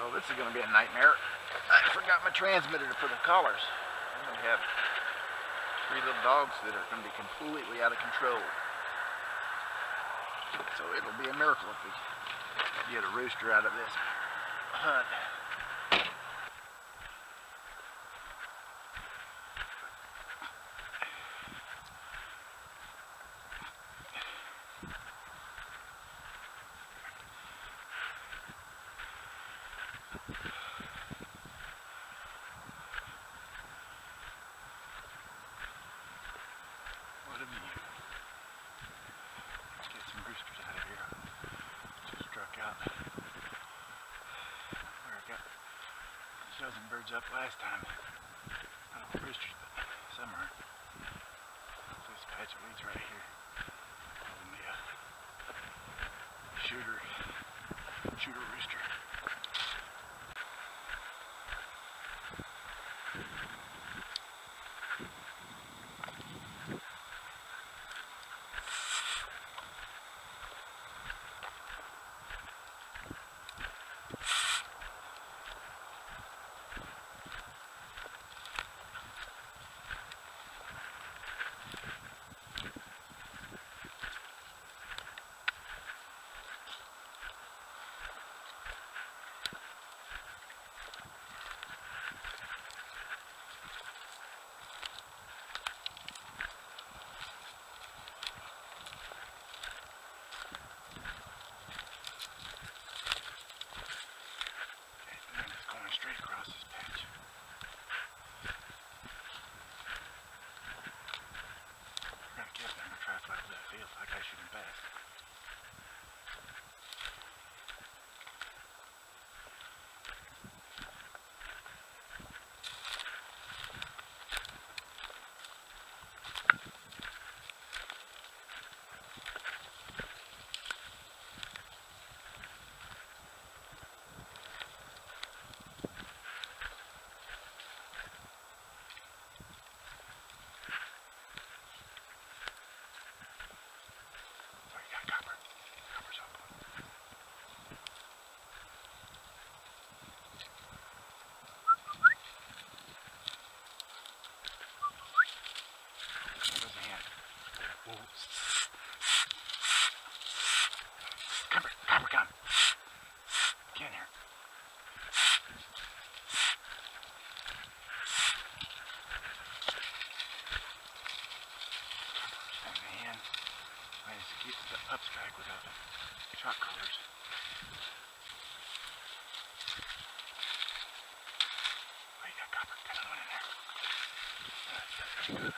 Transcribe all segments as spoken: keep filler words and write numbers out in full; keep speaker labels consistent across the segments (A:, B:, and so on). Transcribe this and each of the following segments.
A: Oh, this is going to be a nightmare. I forgot my transmitter for the collars. I'm going to have three little dogs that are going to be completely out of control. So it'll be a miracle if we get a rooster out of this hunt. What a view. Let's get some roosters out of here. Just struck out where I got a dozen birds up last time. I don't know roosters, but somewhere. This patch of weeds right here. Probably a shooter, shooter rooster. Straight across this patch. I'm gonna get them and try to fly to that field like I shoot him past. Copper, copper, come. Get in here. Man, I just get the pups back without the shot collars. Oh, you got copper. Got another one in there. That's pretty good.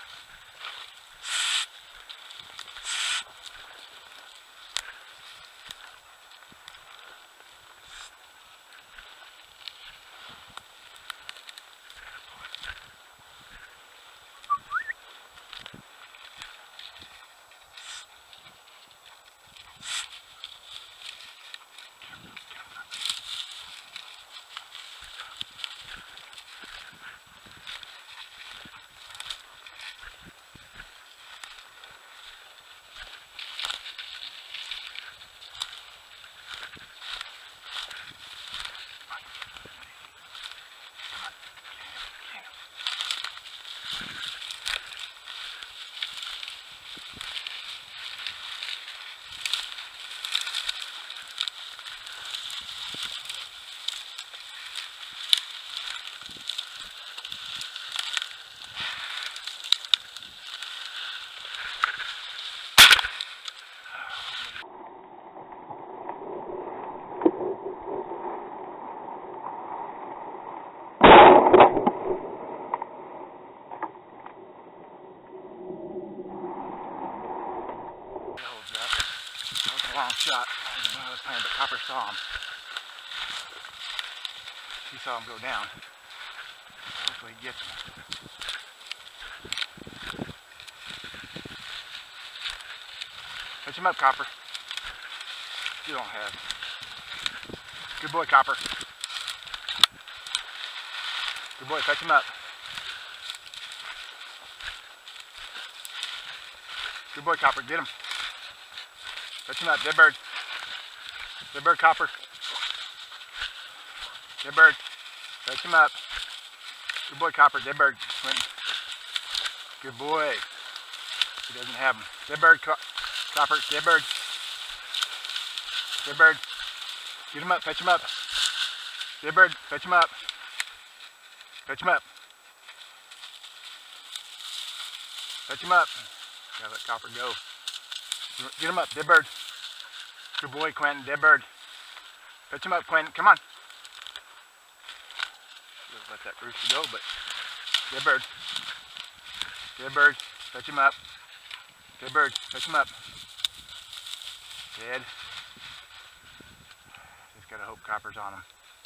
A: Long shot. I don't know what I was playing, but Copper saw him. She saw him go down. Hopefully he gets him. Fetch him up, Copper. You don't have. Good boy, Copper. Good boy, fetch him up. Good boy, Copper. Get him. Fetch him up. Dead bird. Dead bird, Copper. Dead bird. Fetch him up. Good boy, Copper. Dead bird. Quentin. Good boy. He doesn't have him. Dead bird, Co Copper. Dead bird. Dead bird. Get him up. Fetch him up. Dead bird. Fetch him up. Fetch him up. Fetch him up. Gotta let Copper go. Get him up. Dead bird. Good boy, Quentin. Dead bird. Fetch him up, Quentin. Come on. Should have let that rooster go, but dead bird. Dead bird. Fetch him up. Dead bird. Fetch him up. Dead. Just gotta hope Copper's on him.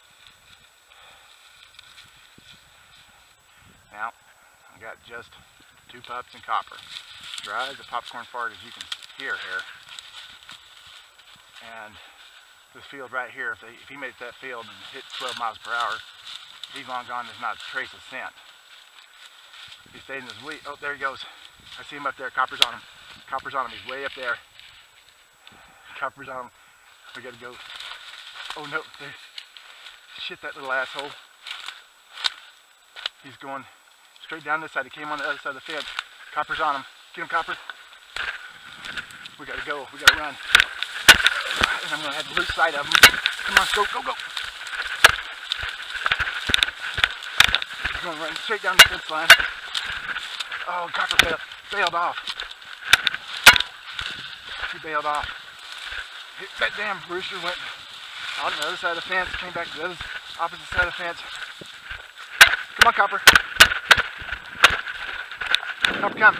A: Now, I got just two pups and Copper. Dry as a popcorn fart, as you can hear here. And this field right here, if, they, if he makes that field and hits twelve miles per hour, he's long gone. There's not a trace of scent. If he stayed in his wheat, oh, there he goes. I see him up there. Copper's on him. Copper's on him. He's way up there. Copper's on him. We gotta go. Oh no! There. Shit, that little asshole. He's going straight down this side. He came on the other side of the fence. Copper's on him. Get him, Copper. We gotta go. We gotta run. And I'm gonna have to lose sight of him. Come on, go, go, go. He's gonna run straight down the fence line. Oh, Copper bailed, bailed off. He bailed off. That damn rooster went on the other side of the fence, came back to the other opposite side of the fence. Come on, Copper. Copper, come.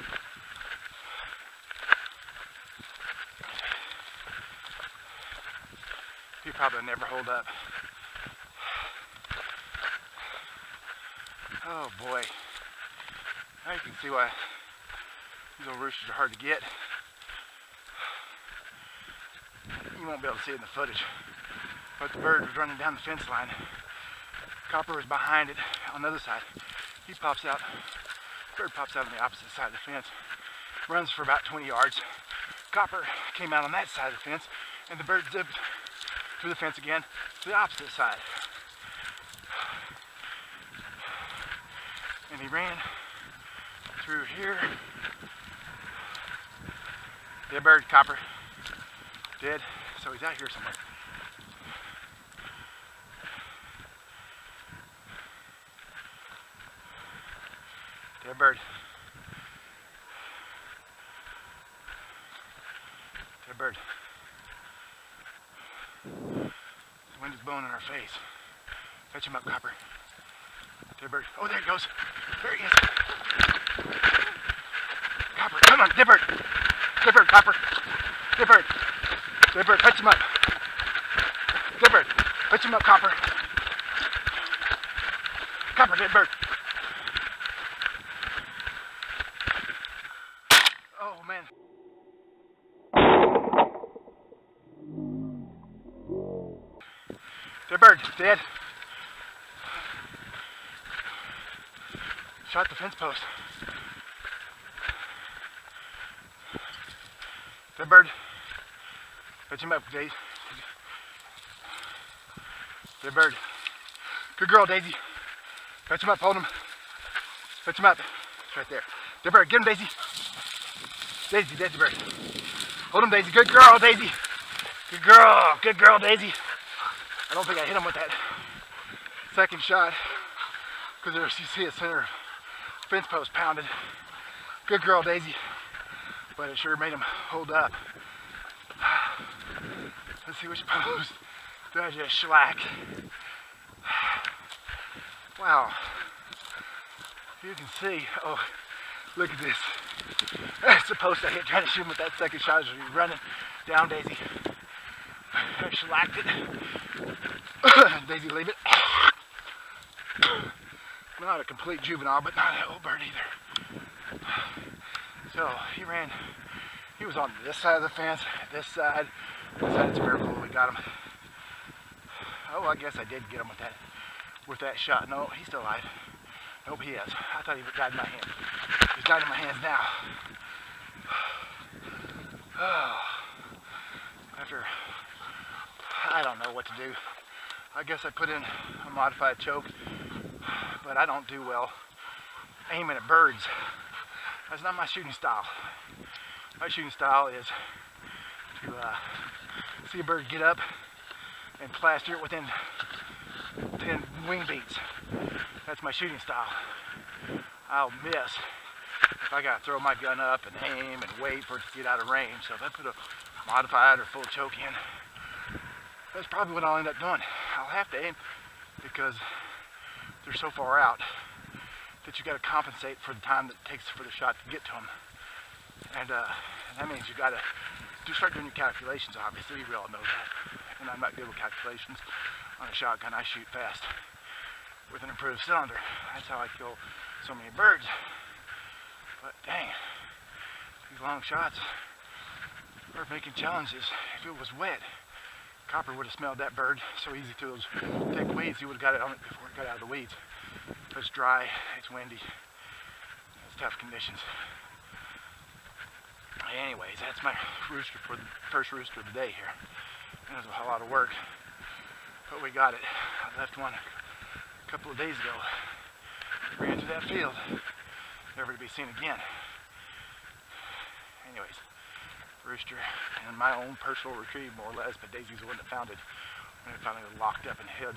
A: He probably never hold up. Oh boy. Now you can see why these little roosters are hard to get. You won't be able to see it in the footage. But the bird was running down the fence line. Copper was behind it on the other side. He pops out. Bird pops out on the opposite side of the fence. Runs for about twenty yards. Copper came out on that side of the fence, and the bird zipped through the fence again to the opposite side. And he ran through here. Dead bird, Copper. Dead. So he's out here somewhere. Dead bird. Dead bird. The wind is blowing in our face. Fetch him up, Copper. Dead bird. Oh, there he goes. There he is. Copper, come on, dead bird. Dead bird, Copper. Dead bird. Dead bird, fetch him up. Dead bird. Fetch him up, Copper. Copper, dead bird. Oh, man. Dead bird, dead. Shot the fence post. Dead bird. Fetch him up, Daisy. Dead bird. Good girl, Daisy. Fetch him up, hold him. Fetch him up. It's right there. Dead bird, get him, Daisy. Daisy, Daisy bird. Hold him, Daisy. Good girl, Daisy. Good girl. Good girl, Daisy. I don't think I hit him with that second shot because there's, you see a center fence post pounded. Good girl, Daisy. But it sure made him hold up. Let's see which post did I just shellac. Wow. You can see, oh, look at this. That's the post I hit trying to shoot him with that second shot as he was running down Daisy. I shellacked it. Daisy, leave it. Not a complete juvenile, but not an old bird either. So he ran, he was on this side of the fence, this side, this side. It's a miracle we got him. Oh, I guess I did get him with that, with that shot. No, he's still alive. Nope, he is. I thought he died in my hand. He's died in my hands now. Oh, after, I don't know what to do. I guess I put in a modified choke, but I don't do well aiming at birds. That's not my shooting style. My shooting style is to uh, see a bird get up and plaster it within ten wing beats. That's my shooting style. I'll miss if I gotta throw my gun up and aim and wait for it to get out of range. So if I put a modified or full choke in, that's probably what I'll end up doing. I'll have to aim because they're so far out that you got to compensate for the time that it takes for the shot to get to them. And, uh, and that means you got to do start doing your calculations, obviously. We all know that. And I'm not good with calculations. On a shotgun, I shoot fast with an improved cylinder. That's how I kill so many birds. But dang, these long shots are making challenges. If it was wet, Copper would have smelled that bird so easy through those thick weeds. He would have got it on it before it got out of the weeds. It's dry, it's windy, it's tough conditions. Anyways, that's my rooster for the first rooster of the day here. It was a lot of work, but we got it. I left one a couple of days ago. Ran through that field, never to be seen again. Anyways, rooster and my own personal retrieve, more or less, but Daisy's the one that found it when it finally was locked up and hid.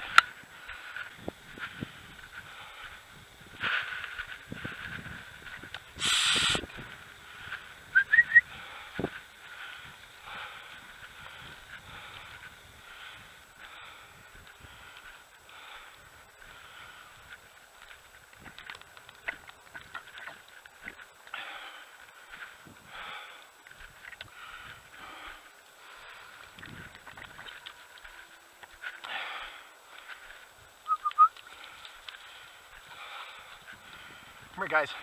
A: Come here, guys.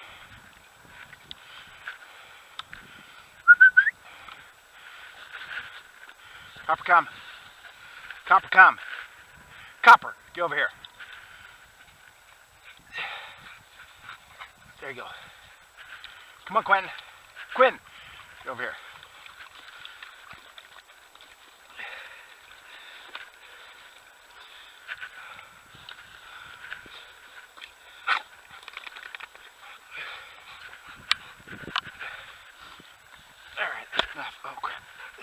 A: Copper, come. Copper, come. Copper, get over here. There you go. Come on, Quinn. Quinn, get over here. Oh, crap.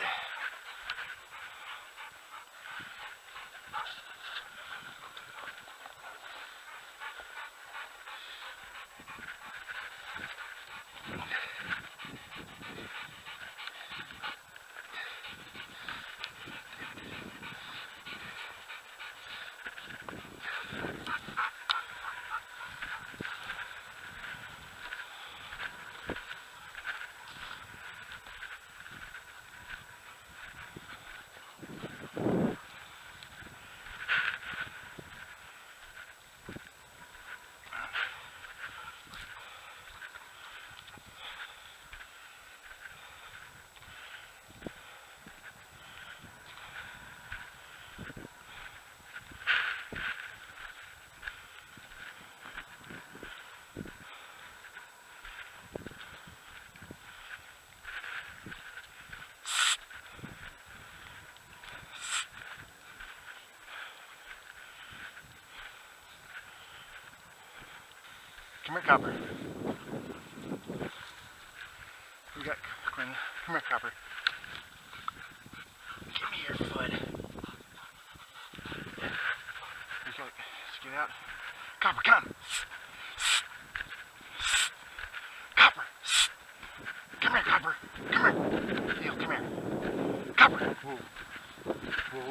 A: Come here, Copper. We got Quinn. Come here, Copper. Give me your foot. You gotta get out. Copper, come. Copper. Come here, Copper. Come here. Heel, come here. Copper. Whoa. Whoa.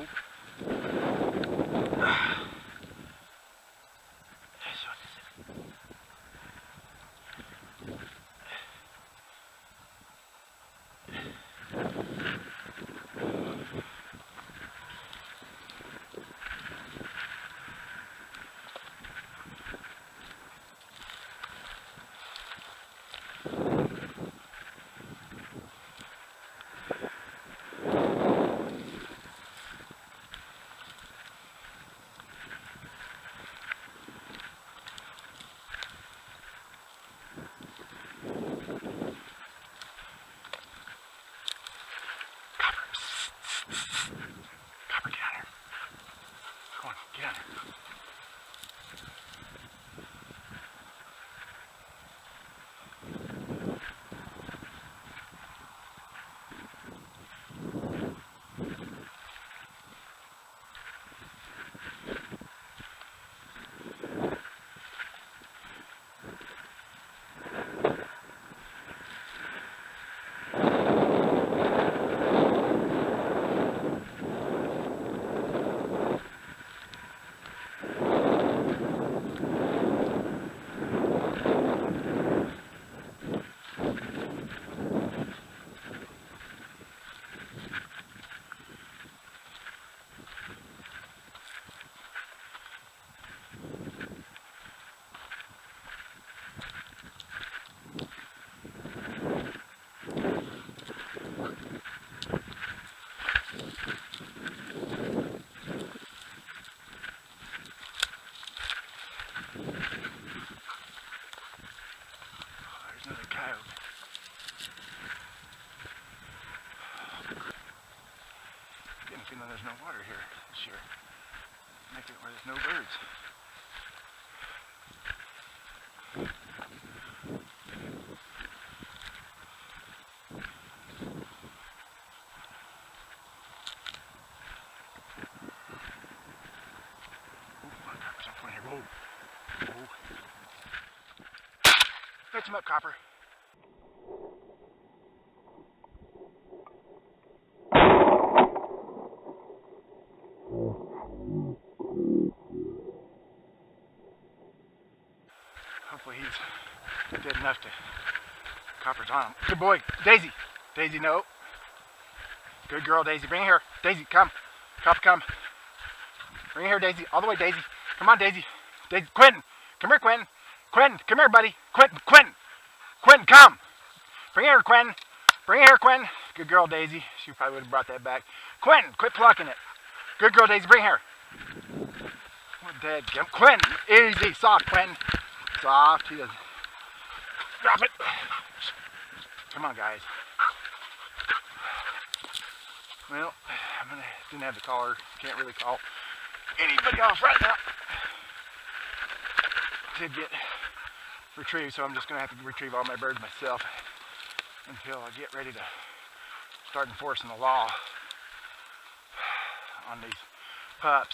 A: There's no water here this year. Make it where there's no birds. Whoa. Whoa. Fetch him up, Copper. Hopefully he's dead enough to. Copper's on him. Good boy. Daisy. Daisy, no. Good girl, Daisy. Bring her here. Daisy, come. Copper, come. Bring her here, Daisy. All the way, Daisy. Come on, Daisy. Daisy. Quentin. Come here, Quentin. Quentin, come here, buddy. Quentin. Quentin. Quentin, come. Bring her here, Quentin. Bring her here, Quentin. Good girl, Daisy. She probably would have brought that back. Quentin, quit plucking it. Good girl, Daisy. Bring her. Dead. Quentin. Easy. Soft, Quentin. Soft. He doesn't. Drop it. Come on, guys. Well, I'm gonna didn't have the collar. Can't really call anybody off right now to get retrieved, so I'm just gonna have to retrieve all my birds myself until I get ready to start enforcing the law on these pups.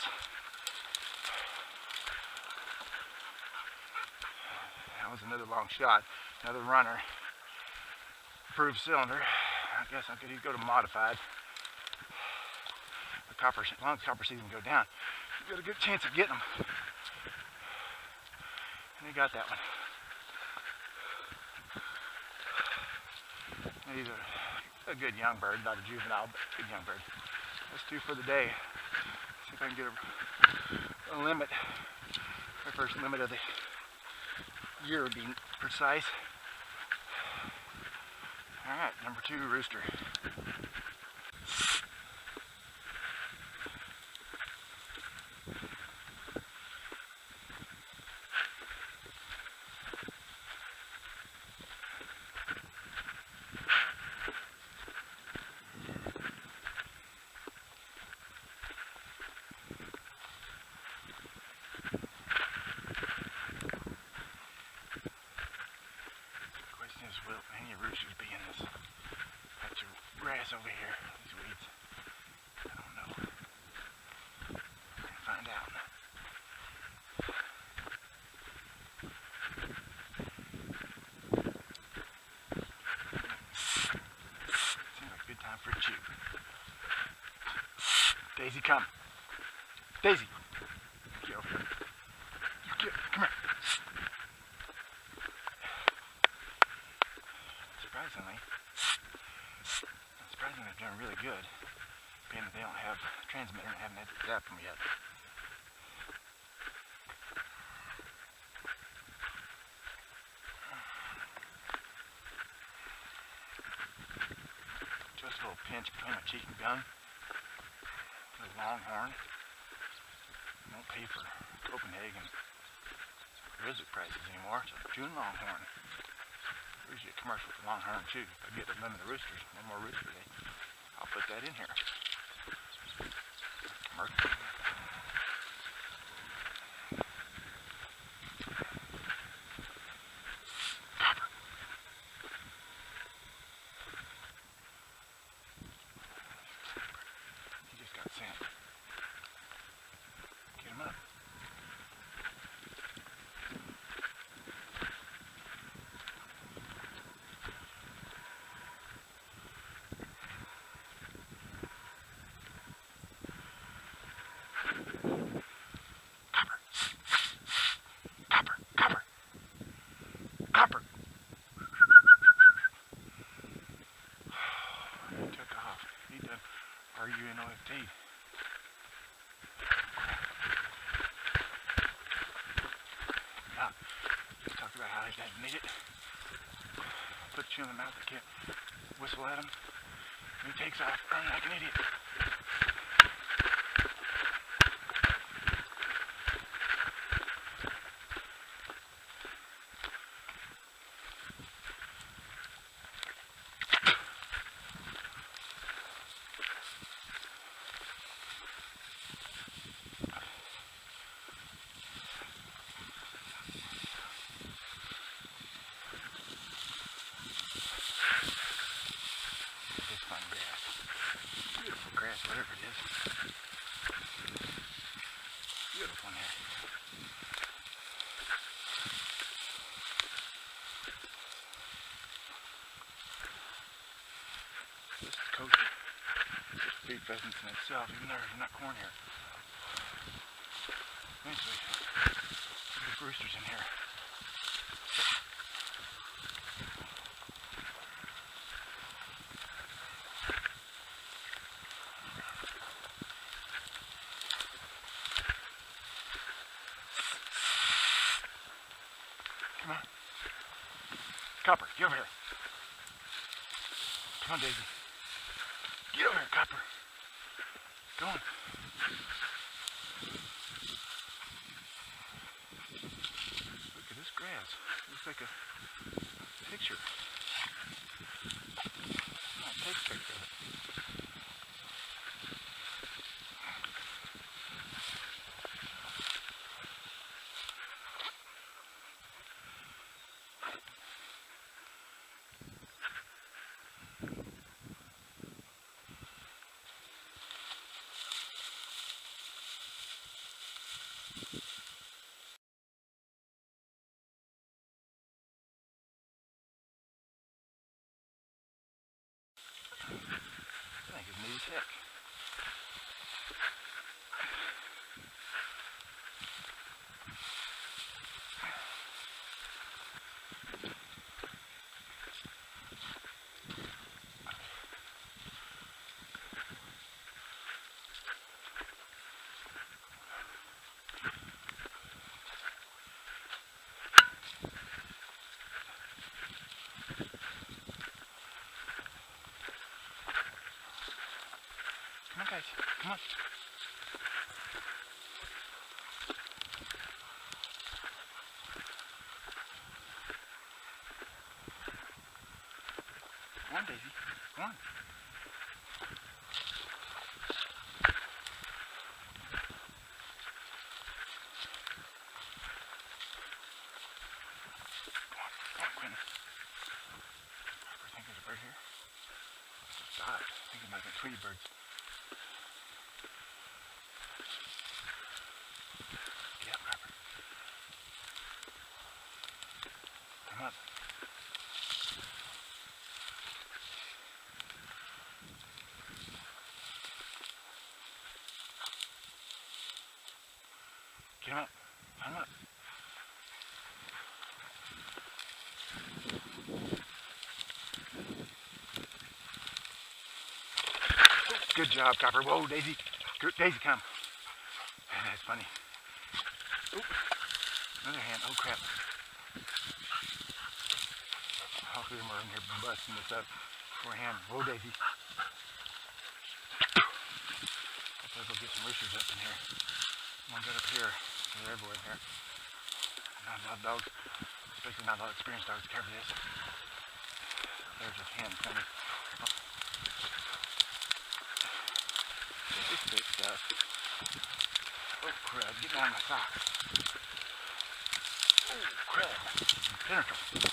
A: That was another long shot, another runner. Approved cylinder. I guess I could go to modified. The copper, as long as copper season go down, you got a good chance of getting them. And they got that one. He's a, a good young bird, not a juvenile, but a good young bird. That's two for the day. See if I can get a, a limit. My first limit of the year would be precise. All right, number two, Rooster. Will any roosters be in this patch of grass over here? These weeds? I don't know. We're gonna find out. Seems like a good time for a chew. Daisy, come. Daisy. Get over here. Get, come here. Surprisingly, surprisingly, they're doing really good, being that they don't have a transmitter and haven't had to zap them yet. Just a little pinch between my cheek and gun. The longhorn. Won't pay for Copenhagen grizzly prices anymore, so June longhorn. Usually a commercial for longhorn too. If I get a limit of roosters, one more rooster day, I'll put that in here. Commercial. need it. Put you in the mouth, I can't whistle at him. And he takes off running like an idiot. Whatever it is. Beautiful in here. This is kosher. Just feed pheasants in itself, even though there's not corn here. Eventually, there's roosters in here. Come on. Copper, get over here. Come on, Daisy. Get over here, Copper. Go on. Look at this grass. Looks like a picture. Come on, take a picture of it. I think it's neat as heck. Come on, guys. Come on. Come on, Daisy. Come on. Come on, come on, Quentin. I think there's a bird here. It's just died. I think it might have been Tweety birds. Get up, Robert. Come up. Get him up. Come up. Good job, Copper. Whoa, Daisy. Good, Daisy, come. That's funny. Oop. Another hand. Oh, crap. All three of them are in here busting this up for a hand. Whoa, Daisy. I'll go get some roosters up in here. One got up here. They're everywhere in here. Not a lot of dogs, especially not a lot of experienced dogs, care for this. There's a hen coming. This big stuff. Oh crud, get down my socks. Oh crud. Penetrable.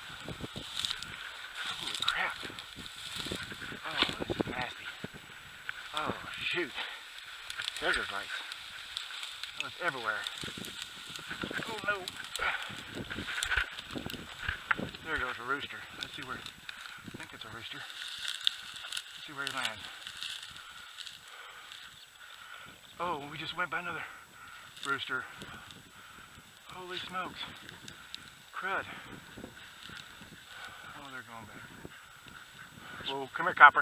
A: Holy crap. Oh, this is nasty. Oh shoot. There goes lice. Oh, it's everywhere. Oh no. There goes a rooster. Let's see where, I think it's a rooster. Let's see where he lands. Oh, we just went by another rooster. Holy smokes. Crud. Oh, they're going back. Whoa, come here, Copper.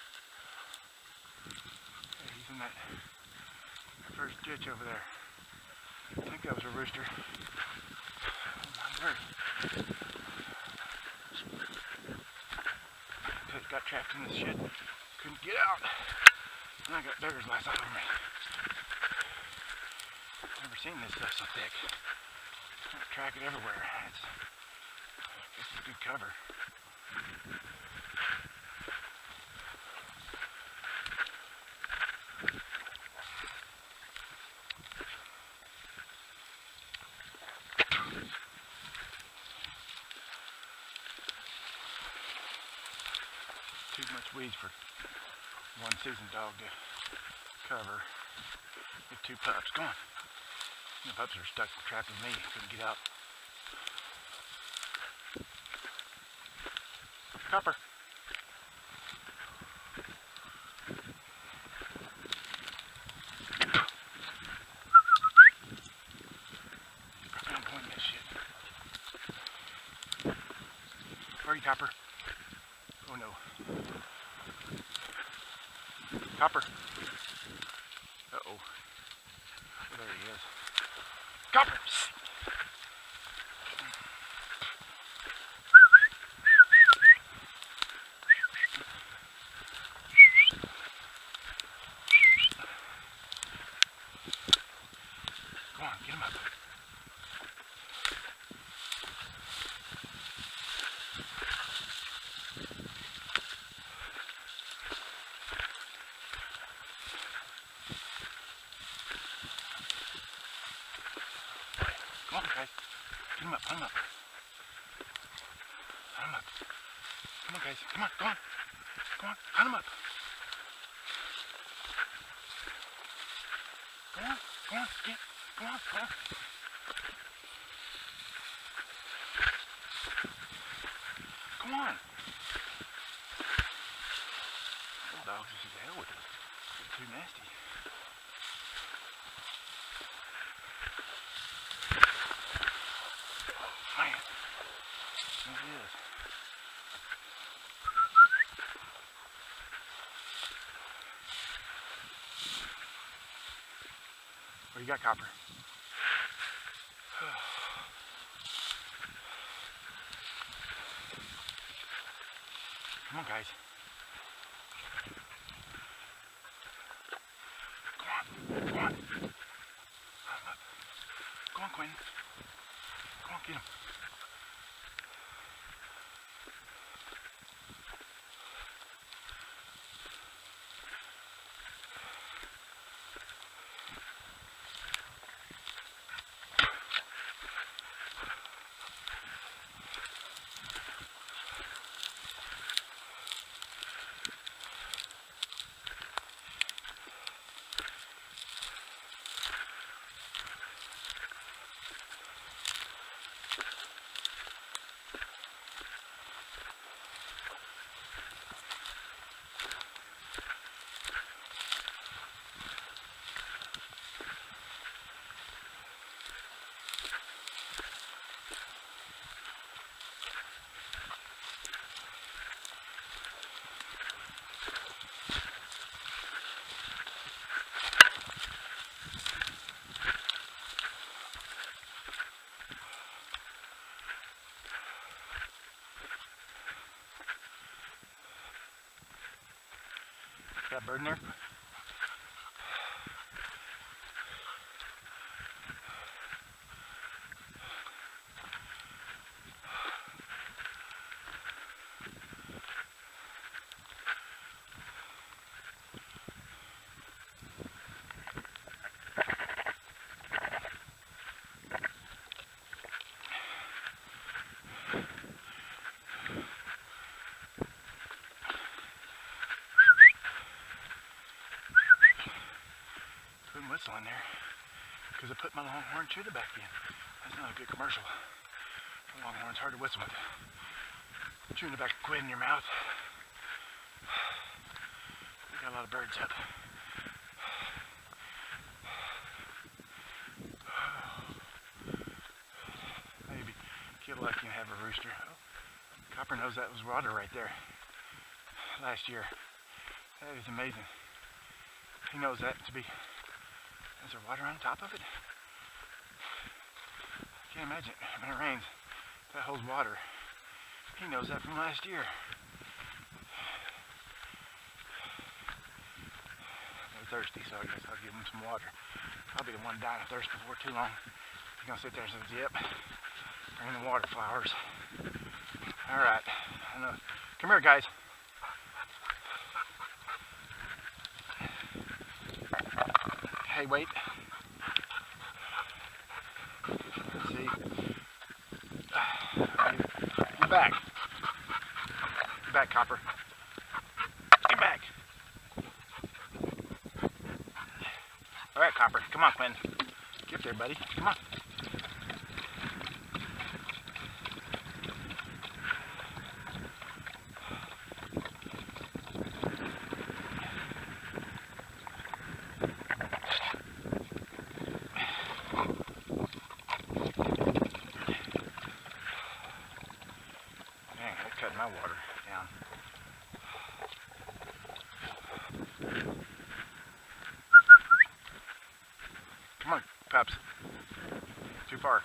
A: Okay, he's in that first ditch over there. I think that was a rooster. Oh my word. Got trapped in this shit. Couldn't get out. And I got bears last night over me. Never seen this stuff so thick. I track it everywhere. It's, it's a good cover. Too much weeds for one seasoned dog to cover. With two pups. Go on. The pups are stuck trapped with me. Couldn't get out. Copper. I'm pointing that shit. Where are you, Copper? Oh no. Copper. Uh-oh. Oh, there he is. Copper! Come on, get him up. Come on, guys. Get him up, put him up. Put him up. Come on, guys. Come on, come on. Come on, put him up. Come on, come on, get, come on, come on. Come on. Little dogs just to hell with it. It's too nasty. Man, there he is. What you got, Copper? Come on, guys. Come on, come on. Go on, Quinn. Come on, get him. Got a bird in there? Whistle in there because I put my longhorn to the back end. That's not a good commercial. The longhorn's hard to whistle with. Chewing the back of quid in your mouth. We got a lot of birds up. Maybe get lucky and have a rooster. Oh, Copper knows that was water right there last year. That is amazing. He knows that to be. Is there water on top of it? Can't imagine when it rains, that holds water. He knows that from last year. They're thirsty, so I guess I'll give them some water. I'll be the one dying of thirst before too long. He's gonna sit there and say, yep, bring the water flowers. All right, I know. Come here, guys. Hey, wait. Let's see. Get back. Get back, Copper. Get back. All right, Copper. Come on, Quinn. Get there, buddy. Come on. Cutting my water down. Come on, pups. Too far.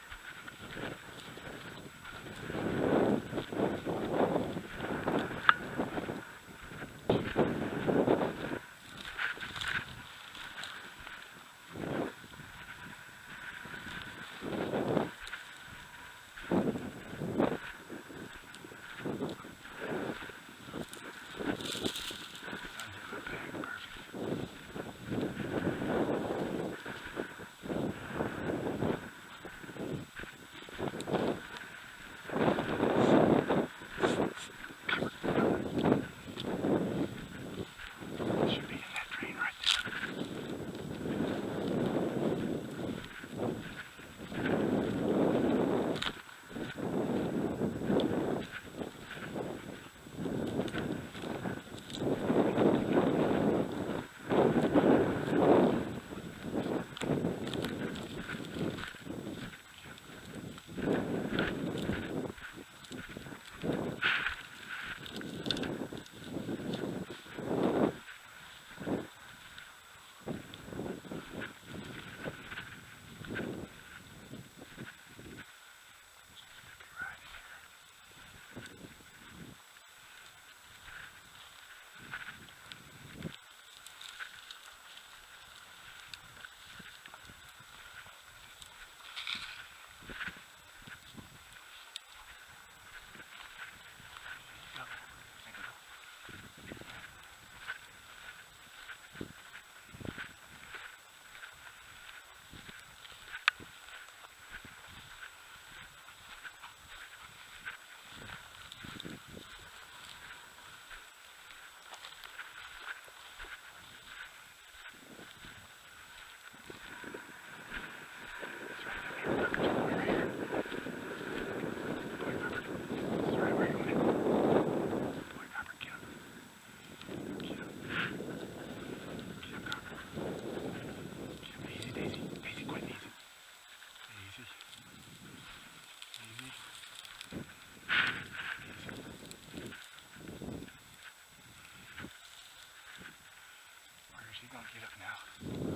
A: She's gonna get up now.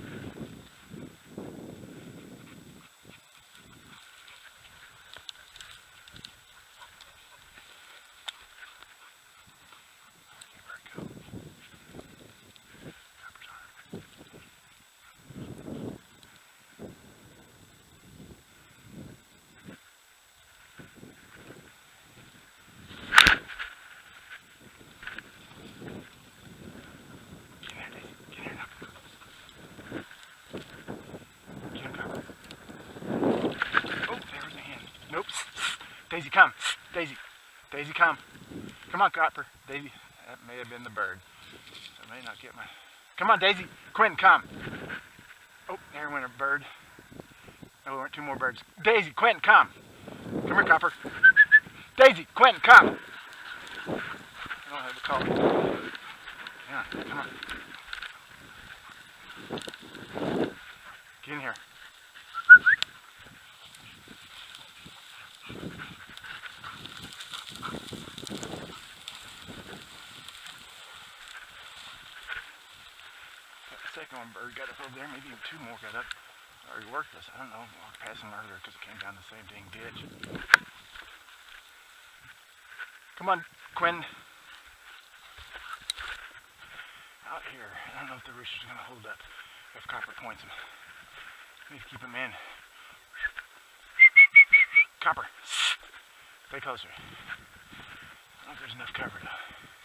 A: Give her a go. Copper's on her. Nope. Daisy, come. Daisy. Daisy, come. Come on, Copper. Daisy. That may have been the bird. I may not get my... Come on, Daisy. Quentin, come. Oh, there went a bird. Oh, there weren't two more birds. Daisy, Quentin, come. Come here, Copper. Daisy, Quentin, come. I don't have a call. Yeah, come on. Get in here. Second one bird got up over there, maybe even two more got up. Already worthless. I don't know. I walked past him earlier because it came down the same dang ditch. Come on, Quinn. Out here. I don't know if the rooster's going to hold up if Copper points him. I need to keep him in. Copper. Stay closer. I don't know if there's enough cover though.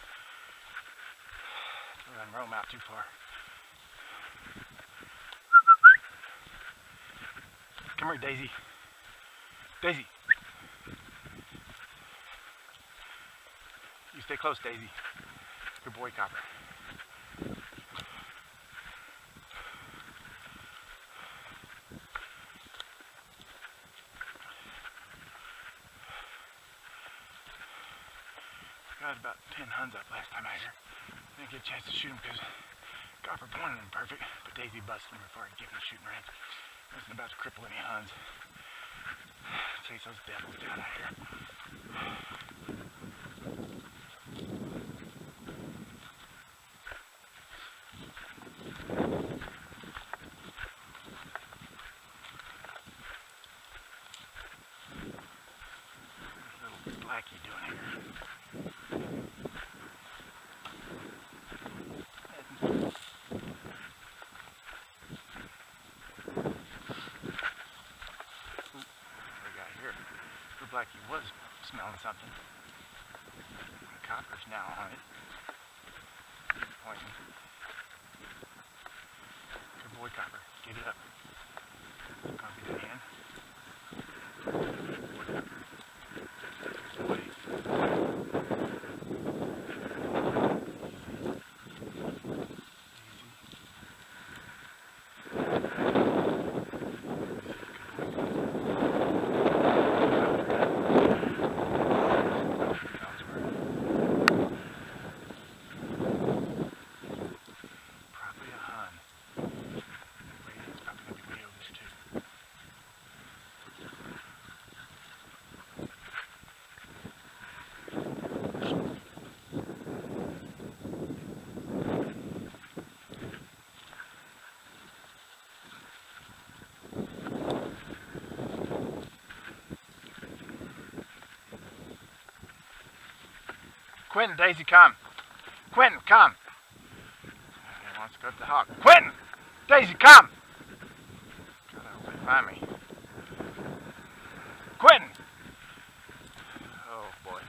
A: We're going to roam out too far. Come here, Daisy. Daisy. You stay close, Daisy. Good boy, Copper. Got about ten huns up last time I here. Didn't get a chance to shoot him because Copper pointed him perfect, but Daisy busted him before I could get him shooting range. Wasn't about to cripple any huns. Chase those devils down out here. What's little Blackie doing here? Blackie was smelling something. Copper's now on it. Pointing. Good boy, Copper. Get it up. Copy the hand. Good boy. Quinn, Daisy, come. Quinn, come. He wants to go up the hawk. Quinn! Daisy, come! God, I hope they find me. Quinn! Oh, boy.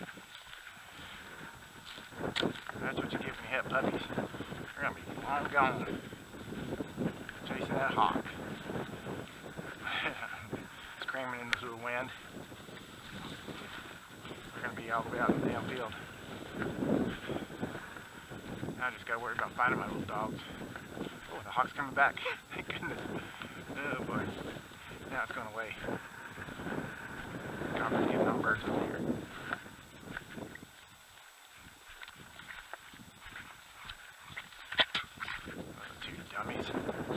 A: That's what you get when you have puppies. They're going to be long gone. Chasing that hawk. Screaming in this little wind. We're going to be all the way out in the damn field. Now I just gotta worry about finding my little dogs. Oh, the hawk's coming back. Thank goodness. Oh boy. Now it's going away. Copper's getting on birds over here. Oh, two dummies.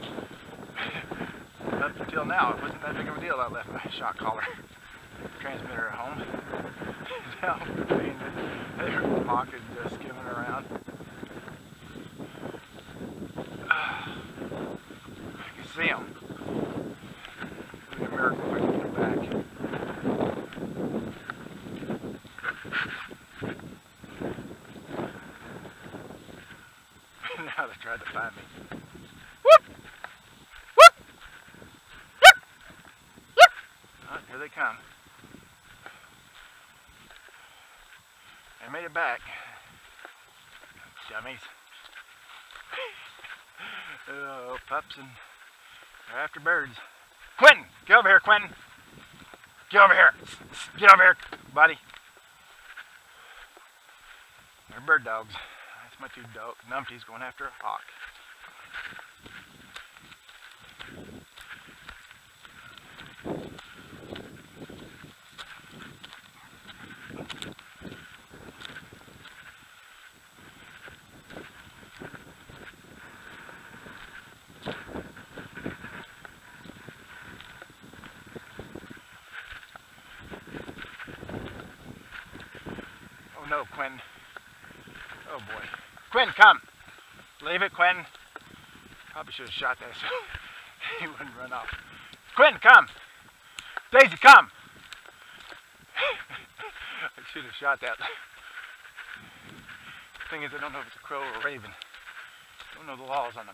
A: Up until now, it wasn't that big of a deal. I left my shock collar transmitter at home. Now, their hawk is just skimming around. Uh, I can see him. It'd be a miracle if I can get him back. Now they tried to find me. Whoop! Whoop! Whoop! Whoop! Oh, here they come. I made it back. Dummies. Oh, pups and they're after birds. Quentin! Get over here, Quentin! Get over here! Get over here, buddy! They're bird dogs. That's my two dog numpties going after a hawk. No, Quinn. Oh boy. Quinn, come! Leave it, Quinn. Probably should have shot that He wouldn't run off. Quentin, come! Daisy, come! I should have shot that. Thing is, I don't know if it's a crow or a raven. Don't know the laws on them.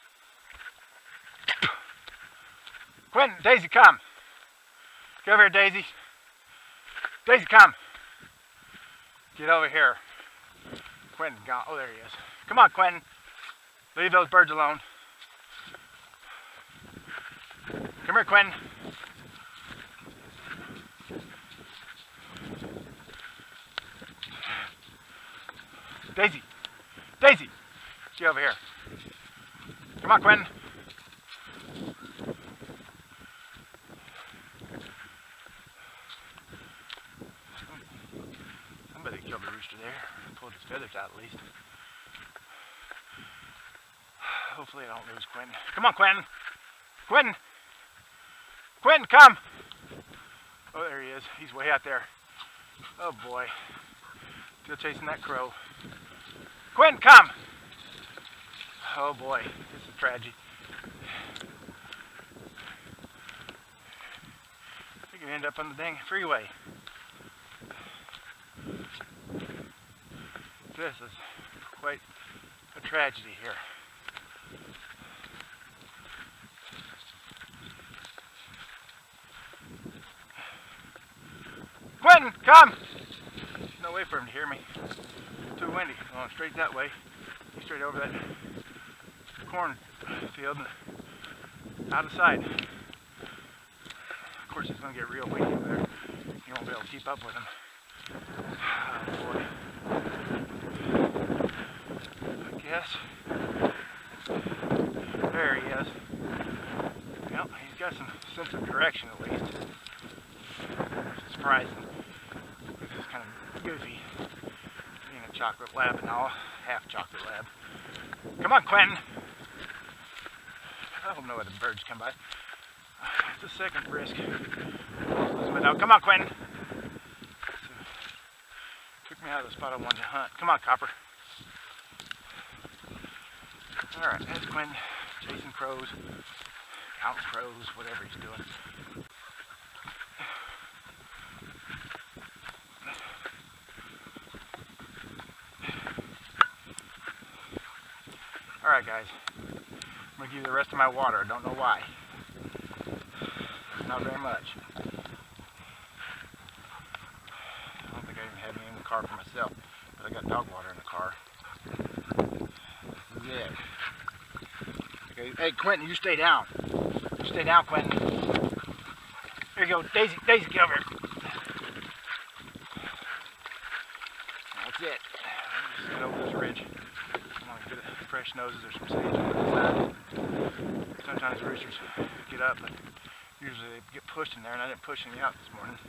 A: Quentin, Daisy, come! Get over here, Daisy. Daisy, come! Get over here. Quentin, gone. Oh, there he is. Come on, Quentin. Leave those birds alone. Come here, Quentin. Daisy. Daisy. Get over here. Come on, Quentin. Somebody killed the rooster there. Pulled his feathers out at least. Hopefully I don't lose Quentin. Come on, Quentin. Quentin. Quentin, come. Oh, there he is. He's way out there. Oh, boy. Still chasing that crow. Quentin, come. Oh, boy. This is tragic. We could end up on the dang freeway. This is quite a tragedy here. Quentin, come! No way for him to hear me. Too windy. Going straight that way. He's straight over that cornfield and out of sight. Of course, it's going to get real windy over there. You won't be able to keep up with him. Oh, boy. I guess. There he is. Well, he's got some sense of direction at least. It's surprising. This is kind of goofy. Being a chocolate lab and all. Half chocolate lab. Come on, Quentin. I don't know where the birds come by. It's a second risk. Come on, Quentin. So, took me out of the spot I wanted to hunt. Come on, Copper. Alright, that's Quentin. Chasing crows. Counting crows, whatever he's doing. Alright, guys. I'm going to give you the rest of my water. I don't know why. Not very much. I don't think I even had any in the car for myself, but I got dog water in the car. This is it. Okay, hey, Quentin, you stay down. You stay down, Quentin. Here you go, Daisy. Daisy, get over here. That's it. Just get over this ridge. I'm gonna get fresh noses or some sage on the side. Sometimes roosters get up, but usually they get pushed in there, and I didn't push any out this morning.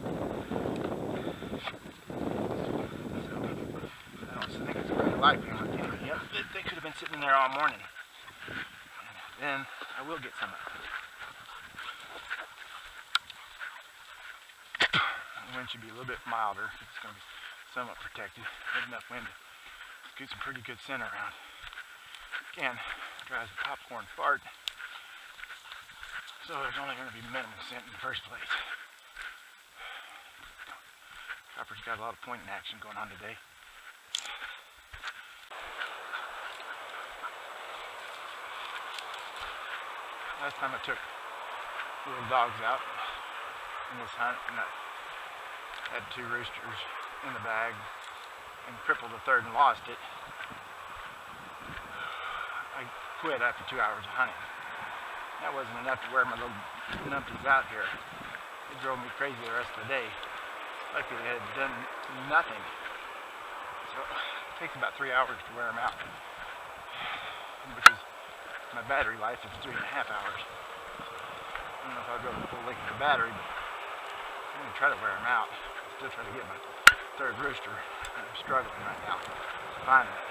A: So, I don't think it's very likely I'm going to get any up. They could have been sitting in there all morning. And then I will get some up. The wind should be a little bit milder. It's going to be somewhat protected. There's enough wind to get some pretty good scent around. Again, drives the popcorn fart. So there's only going to be minimal scent in the first place. Copper's got a lot of pointing action going on today. Last time I took little dogs out in this hunt, and I had two roosters in the bag and crippled a third and lost it. I quit after two hours of hunting. That wasn't enough to wear my little numpties out here. It drove me crazy the rest of the day. Luckily they had done nothing. So it takes about three hours to wear them out. Because my battery life is three and a half hours. I don't know if I'll go the full length of the battery, but I'm going to try to wear them out. I'm still trying to get my third rooster. I'm struggling right now to find it.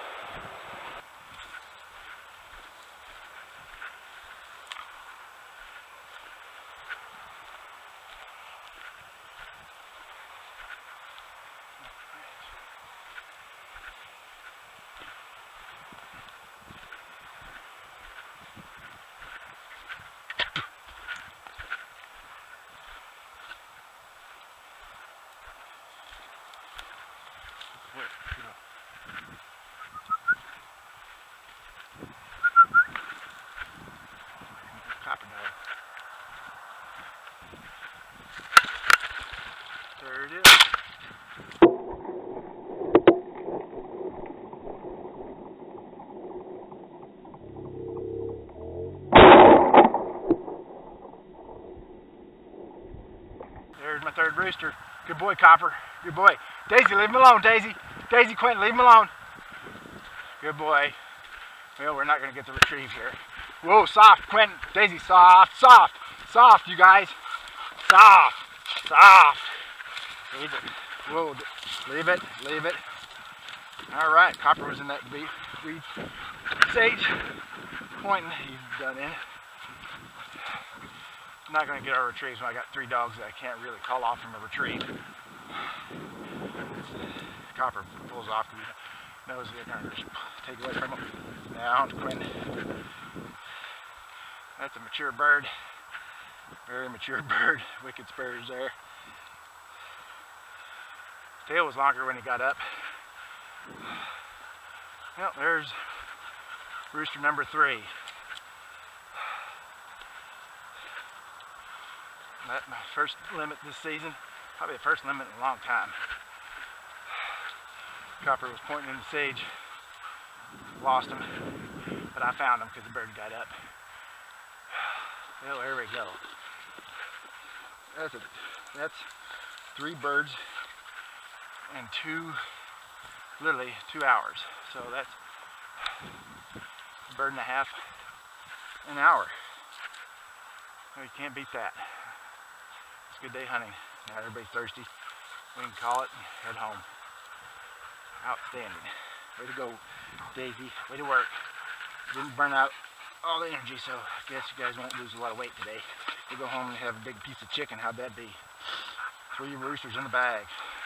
A: third rooster. Good boy, Copper. Good boy. Daisy, leave him alone, Daisy. Daisy, Quentin, leave him alone. Good boy. Well, we're not going to get the retrieve here. Whoa, soft, Quentin. Daisy, soft, soft, soft, you guys. Soft, soft. Leave it. Whoa, leave it, leave it. All right, Copper was in that weed sage. Pointing, he's done in. I'm not going to get our retrieves when I got three dogs that I can't really call off from a retrieve. Copper pulls off because he knows they're going to take away from him. Now on to Quentin. That's a mature bird. Very mature bird. Wicked spurs there. Tail was longer when he got up. Well, there's rooster number three. That's my first limit this season. Probably the first limit in a long time. Copper was pointing in the sage. Lost him. But I found him because the bird got up. Well, there we go. That's, a, that's three birds in two, literally two hours. So that's a bird and a half an hour. Well, you can't beat that. It's a good day hunting. Now everybody's thirsty. We can call it and head home. Outstanding. Way to go, Daisy. Way to work. Didn't burn out all the energy, so I guess you guys won't lose a lot of weight today. You go home and have a big piece of chicken. How'd that be? Three roosters in the bag.